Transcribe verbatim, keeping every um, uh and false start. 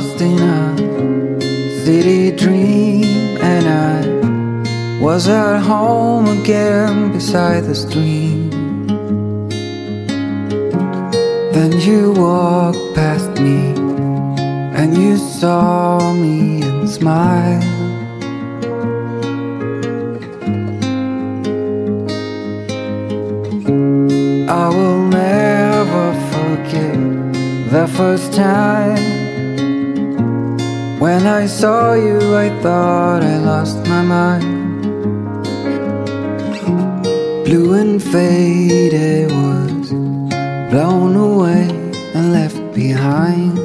lost in a city dream, and I was at home again beside the stream. Then you walked past me, and you saw me and smiled. I will never forget the first time when I saw you. I thought I lost my mind. Blue and faded was blown away and left behind.